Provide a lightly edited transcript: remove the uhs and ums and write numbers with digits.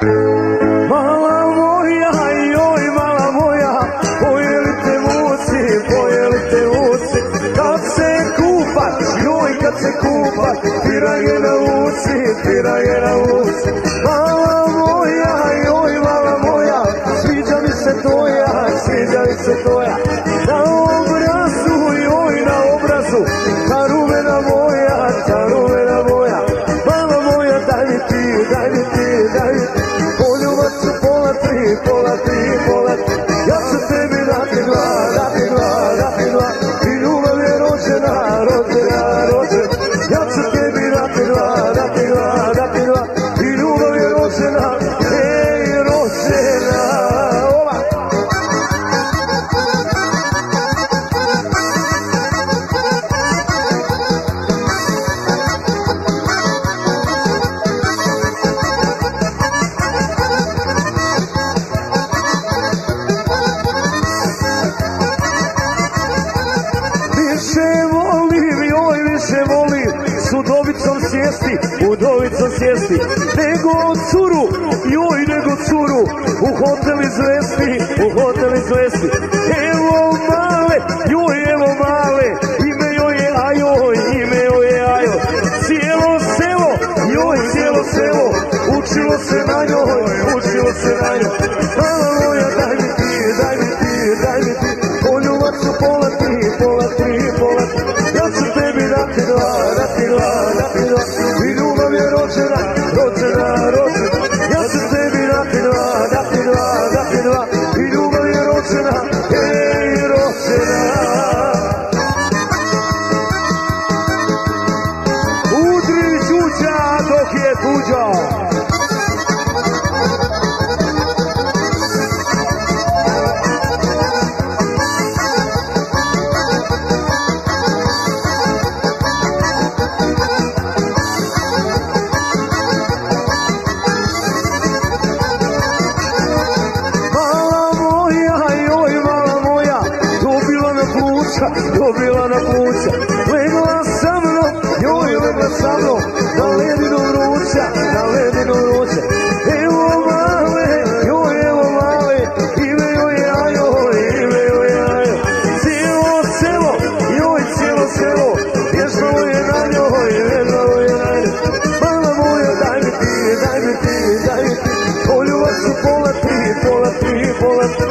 Mala moja, joj mala moja, pojeli te vuci, kad se kupaš, joj kad se kupaš, pirage na vuci, mala moja, joj mala moja, sviđa mi se tvoja, na obrazu, joj na obrazu, ta rumena moja, mala moja, daj mi ti, poljubac su pola tri, ja ću tebi dati dva, i ljubav je rođena, ja ću tebi dati dva, i ljubav je rođena, rođena. Više volim s udovicom sjesti, nego curu, u hotel izvesti, evo male, evo male, ime joj je Ajo, cijelo selo, učilo se na njoj, mala moja, daj mi ti, poljubac su pola tri, ja ću tebi dati dva, i ljubav je rođena, ja ću tebi dati dva, i ljubav je rođena, rođena. Udri čuča dok je tuđa. Dobila na pluća, legla sa mnom, na ledinu vruća, evo male, ime joj je Ajo, cijelo selo, vježbalo je na njoj, mala moja, daj mi ti, poljubac su pola tri,